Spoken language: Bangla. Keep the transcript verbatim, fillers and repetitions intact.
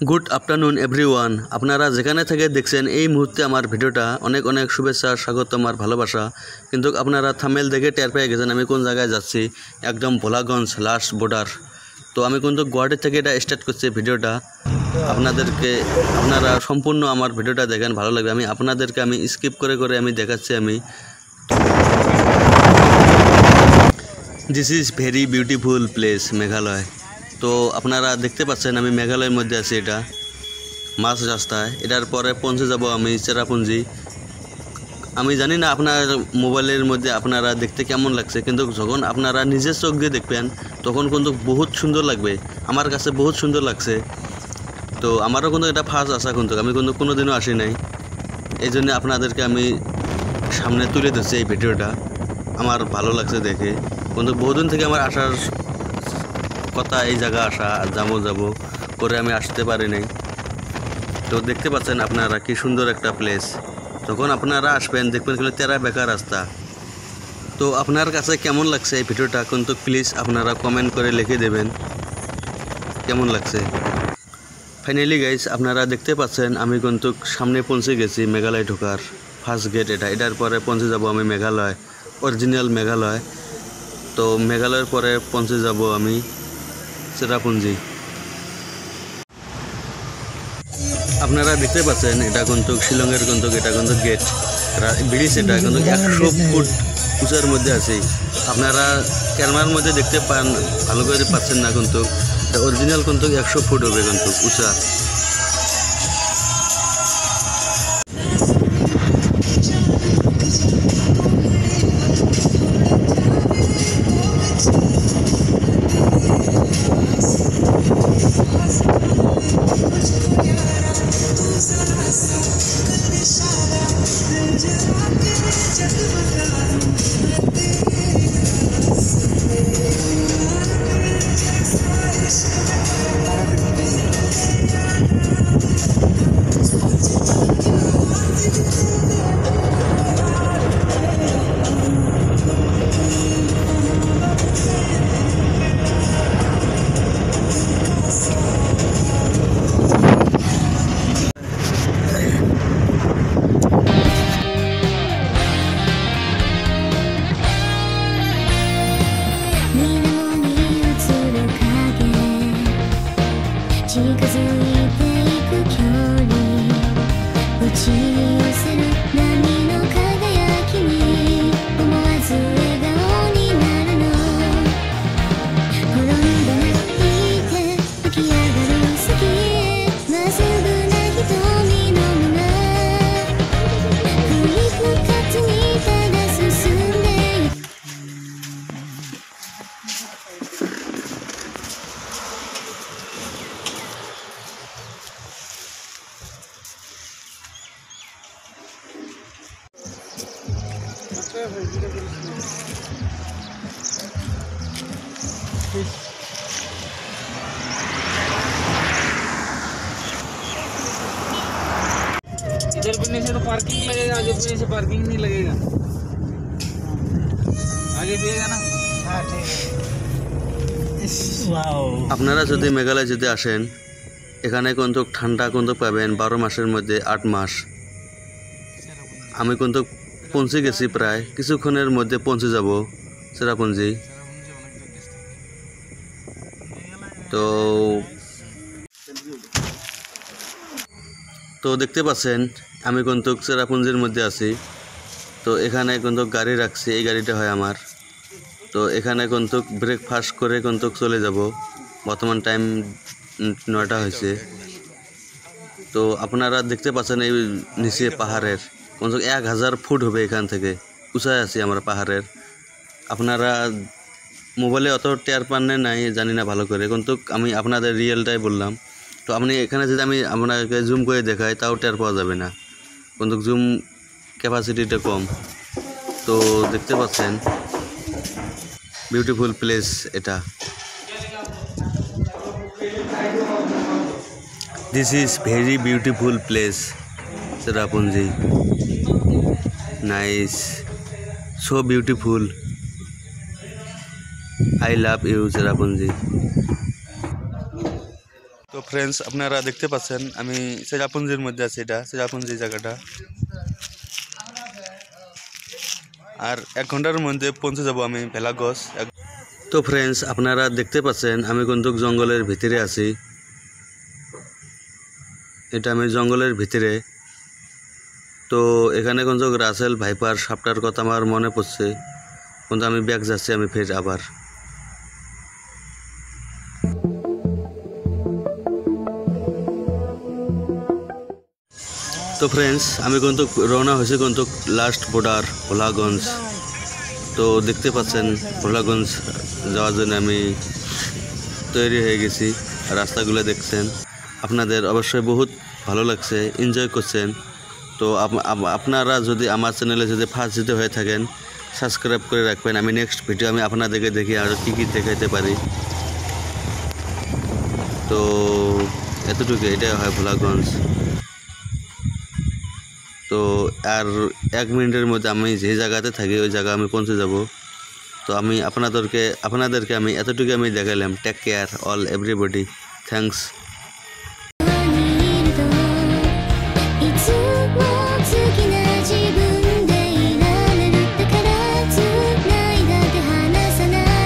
গুড আফটারনুন এভরিওয়ান, আপনারা যেখানে থেকে দেখছেন এই মুহূর্তে আমার ভিডিওটা অনেক অনেক শুভেচ্ছা, স্বাগতম আর ভালোবাসা। কিন্তু আপনারা থাম্বনেল দেখে টের পেয়ে গেছেন আমি কোন জায়গায় যাচ্ছি। একদম ভোলাগঞ্জ লাস্ট বর্ডার। তো আমি কিন্তু গুয়াহাটি থেকে এটা স্টার্ট করছি ভিডিওটা। আপনাদেরকে আপনারা সম্পূর্ণ আমার ভিডিওটা দেখেন, ভালো লাগবে। আমি আপনাদেরকে আমি স্কিপ করে করে আমি দেখাচ্ছি। আমি this is very beautiful place Meghalaya. তো আপনারা দেখতে পাচ্ছেন আমি মেঘালয়ের মধ্যে আছি। এটা মাঝ রাস্তায়। এটার পরে পৌঁছে যাব আমি চেরাপুঞ্জি। আমি জানি না আপনার মোবাইলের মধ্যে আপনারা দেখতে কেমন লাগছে, কিন্তু যখন আপনারা নিজের চোখ দিয়ে দেখবেন তখন কিন্তু বহুত সুন্দর লাগবে। আমার কাছে বহুত সুন্দর লাগছে। তো আমারও কিন্তু এটা ফার্স্ট আসা, কিন্তু আমি কিন্তু কোনো দিনও আসি নাই। এই জন্য আপনাদেরকে আমি সামনে তুলে ধরছি এই ভিডিওটা। আমার ভালো লাগছে দেখে, কিন্তু বহুদিন থেকে আমার আসার কথা, এই জায়গা আসা, যাবো যাবো করে আমি আসতে পারি নাই। তো দেখতে পাচ্ছেন আপনারা কি সুন্দর একটা প্লেস। যখন আপনারা আসবেন দেখবেন কিন্তু তেরা বেকার রাস্তা। তো আপনার কাছে কেমন লাগছে এই ভিডিওটা কিন্তু প্লিজ আপনারা কমেন্ট করে লিখে দেবেন কেমন লাগছে। ফাইনালি গাইস, আপনারা দেখতে পাচ্ছেন আমি কিন্তু সামনে পৌঁছে গেছি মেঘালয় ঢোকার ফার্স্ট গেট। এটা এটার পরে পৌঁছে যাব আমি মেঘালয়, অরিজিনাল মেঘালয়। তো মেঘালয়ের পরে পৌঁছে যাব আমি চেরাপুঞ্জি। আপনারা দেখতে পাচ্ছেন এটা কিন্তু শিলংয়ের কিন্তু এটা কিন্তু গেট ব্রিজ। এটা কিন্তু একশো ফুট উঁচার মধ্যে আছে। আপনারা ক্যামেরার মধ্যে দেখতে পান, ভালো করে পাচ্ছেন না, কিন্তু অরিজিনাল কিন্তু একশো ফুট হবে কিন্তু উঁচা। इधर पीने से तो पार्किंग लगेगा, आगे पीने से पार्किंग नहीं लगेगा। आगे पिएगा ना। हाँ ठीक है। আপনারা যদি মেঘালয় যদি আসেন, এখানে কিন্তু ঠান্ডা কিন্তু পাবেন বারো মাসের মধ্যে আট মাস। আমি কিন্তু পৌঁছে গেছি, প্রায় কিছুক্ষণের মধ্যে পৌঁছে যাব চেরাপুঞ্জি। তো তো দেখতে পাচ্ছেন আমি কিন্তু চেরাপুঞ্জির মধ্যে আছি। তো এখানে কিন্তু গাড়ি রাখছি, এই গাড়িটা হয় আমার। তো এখানে কিন্তু ব্রেকফাস্ট করে কিন্তু চলে যাব। বর্তমান টাইম নয়টা হয়েছে। তো আপনারা দেখতে পাচ্ছেন এই নিচে পাহাড়ের কিন্তু এক হাজার ফুট হবে এখান থেকে উঁচায় আছি আমরা পাহাড়ের। আপনারা মোবাইলে অত টের পান নাই জানি না ভালো করে, কিন্তু আমি আপনাদের রিয়েলটাই বললাম। তো আপনি এখানে যদি আমি আপনাকে জুম করে দেখাই তাও টের পাওয়া যাবে না, কিন্তু জুম ক্যাপাসিটিটা কম। তো দেখতে পাচ্ছেন বিউটিফুল প্লেস এটা। This is very beautiful place Cherrapunji. Nice, so beautiful. I love you Cherrapunji. তো ফ্রেন্ডস আপনারা দেখতে পাচ্ছেন আমি চেরাপুঞ্জির মধ্যে আছি, এটা চেরাপুঞ্জি জায়গাটা। আর এক ঘন্টার মধ্যে পৌঁছে যাব আমি ভেলাগঞ্জ। তো ফ্রেন্ডস আপনারা দেখতে পাচ্ছেন আমি কিন্তু জঙ্গলের ভিতরে আছি, এটা আমি জঙ্গলের ভিতরে। তো এখানে কিন্তু রাসেল ভাইপার সাপটার কথা আমার মনে পড়ছে, কিন্তু আমি ব্যাক যাচ্ছি আমি ফের আবার। তো ফ্রেন্ডস আমি কিন্তু রওনা হয়েছি কিন্তু লাস্ট বর্ডার ভোলাগঞ্জ। তো দেখতে পাচ্ছেন ভোলাগঞ্জ যাওয়ার জন্য আমি তৈরি হয়ে গেছি। রাস্তাগুলো দেখছেন, আপনাদের অবশ্যই বহুত ভালো লাগছে, এনজয় করছেন। তো আপনারা যদি আমার চ্যানেলে যদি ফার্স্ট যদি হয়ে থাকেন সাবস্ক্রাইব করে রাখবেন। আমি নেক্সট ভিডিও আমি আপনাদেরকে দেখি আরও কী কী দেখাইতে পারি। তো এতটুকু, এটাই হয় ভোলাগঞ্জ। তো আর এক মিনিটের মধ্যে আমি যে জায়গাতে থাকি ওই জায়গা আমি পৌঁছে যাব। তো আমি আপনাদেরকে আপনাদেরকে আমি এতটুকু আমি দেখালাম। Take care all everybody, thanks.